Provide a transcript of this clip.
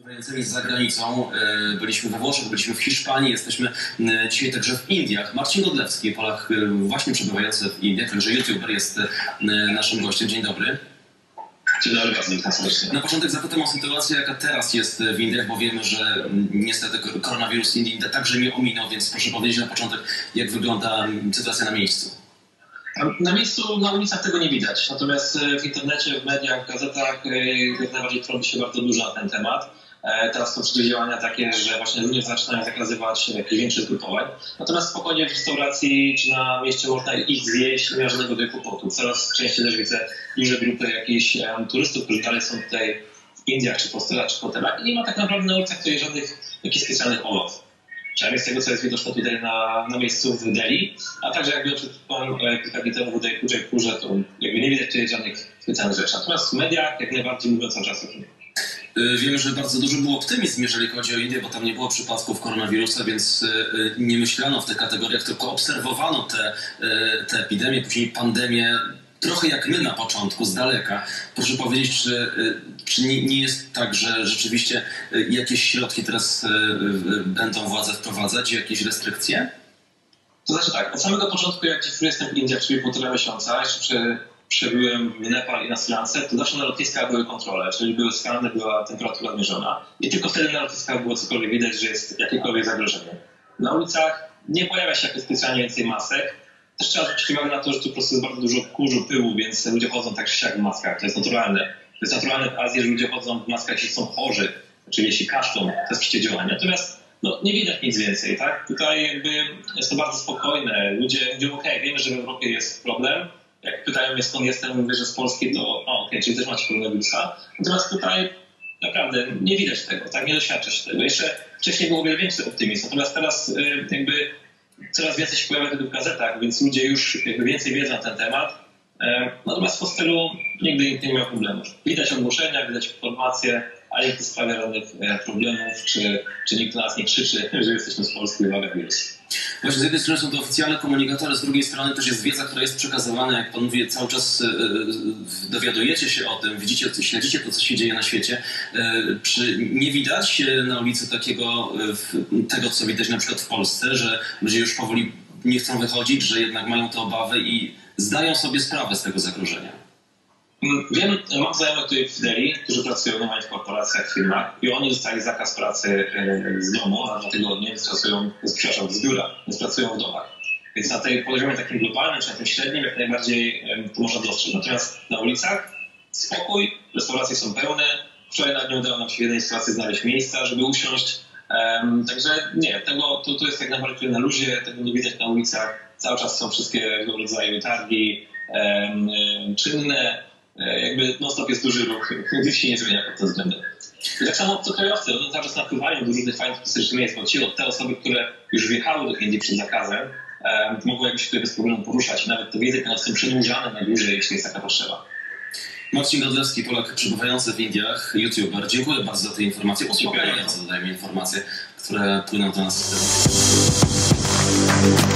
Przebywającymi za granicą, byliśmy we Włoszech, byliśmy w Hiszpanii, jesteśmy dzisiaj także w Indiach. Marcin Godlewski, Polak właśnie przebywający w Indiach, także youtuber, jest naszym gościem. Dzień dobry. Dzień dobry, bardzo serdecznie. Na początek zapytam o sytuację, jaka teraz jest w Indiach, bo wiemy, że niestety koronawirus Indii także nie ominął, więc proszę powiedzieć na początek, jak wygląda sytuacja na miejscu. Na miejscu, na ulicach tego nie widać, natomiast w internecie, w mediach, w gazetach jak najbardziej robi się bardzo dużo na ten temat. Teraz są przeciwdziałania takie, że właśnie ludzie zaczynają zakazywać jakichś większych zgrupowań. Natomiast spokojnie w restauracji czy na mieście można iść zjeść, nie ma żadnego kłopotu. Coraz częściej też widzę duże grupy jakichś turystów, którzy dalej są tutaj w Indiach, czy w hotelach i nie ma tak naprawdę na ulicach tutaj żadnych jakichś specjalnych obaw. Przynajmniej z tego, co jest widoczne tutaj na miejscu w Delhi, a także jak byłem przed kilka dni temu w Udaipurze, to jakby nie widać tutaj żadnych specjalnych rzeczy. Natomiast w mediach jak najbardziej mówią cały czas o tym. Wiemy, że bardzo duży był optymizm, jeżeli chodzi o Indię, bo tam nie było przypadków koronawirusa, więc nie myślano w tych kategoriach, tylko obserwowano te epidemie, później pandemię, trochę jak my na początku, z daleka. Proszę powiedzieć, czy nie jest tak, że rzeczywiście jakieś środki teraz będą władze wprowadzać, jakieś restrykcje? To znaczy tak, od samego początku, jak jestem w Indiach, czyli 1,5 miesiąca, jeszcze przebyłem w Nepal i na Sri Lance, to zawsze na lotniskach były kontrole, czyli były skany, była temperatura mierzona i tylko wtedy na lotniskach było cokolwiek widać, że jest jakiekolwiek zagrożenie. Na ulicach nie pojawia się jakoś specjalnie więcej masek. Też trzeba zwrócić uwagę na to, że tu po prostu jest bardzo dużo kurzu, pyłu, więc ludzie chodzą tak czy siak w maskach. To jest naturalne. To jest naturalne w Azji, że ludzie chodzą w maskach, jeśli są chorzy, czyli jeśli kaszlą, to jest przeciwdziałanie. Natomiast nie widać nic więcej, tak? Tutaj jakby jest to bardzo spokojne. Ludzie mówią, okej, wiemy, że w Europie jest problem. Jak pytają mnie, skąd jestem, mówię, że z Polski, to czyli też macie koronawirusa. Natomiast tutaj naprawdę nie widać tego, tak? Nie doświadcza się tego. Jeszcze wcześniej był o wiele większy optymizm, natomiast teraz jakby coraz więcej się pojawia tego w gazetach, więc ludzie już jakby więcej wiedzą na ten temat. Natomiast w hostelu nigdy nikt nie miał problemów. Widać ogłoszenia, widać informacje, ale nikt nie sprawia żadnych problemów, czy nikt do nas nie krzyczy, że jesteśmy z Polski i uwaga wirus. Właśnie z jednej strony są to oficjalne komunikatory, z drugiej strony też jest wiedza, która jest przekazywana, jak pan mówi, cały czas dowiadujecie się o tym, widzicie, śledzicie to, co się dzieje na świecie. Czy nie widać na ulicy tego, co widać na przykład w Polsce, że ludzie już powoli nie chcą wychodzić, że jednak mają te obawy i zdają sobie sprawę z tego zagrożenia? Wiem, mam znajomych tutaj w Delhi, którzy pracują normalnie w korporacjach, w firmach i oni dostali zakaz pracy z domu, a 2 tygodnie, więc pracują, z biura, więc pracują w domach. Więc na tej poziomie takim globalnym, czy na tym średnim, jak najbardziej to można dostrzec. Natomiast na ulicach spokój, restauracje są pełne. Wczoraj nawet nie udało nam się w jednej sytuacji znaleźć miejsca, żeby usiąść. Także nie, to jest jak najbardziej na luzie, tego nie widać na ulicach. Cały czas są wszystkie rodzaje targi czynne. Jakby non-stop jest duży ruch, nic się nie zmienia pod tym względem. I tak samo obcokrajowcy, oni cały czas napływają do różnych fajnych turystycznych miejsc, bo te osoby, które już wjechały do Indii przed zakazem, mogą jakby się tutaj bez problemu poruszać. Nawet te wizy są przedłużane najdłużej, jeśli jest taka potrzeba. Marcin Godlewski, Polak przebywający w Indiach, youtuber. Dziękuję bardzo za te informacje. Uspokajające, dodajmy informacje, które płyną do nas.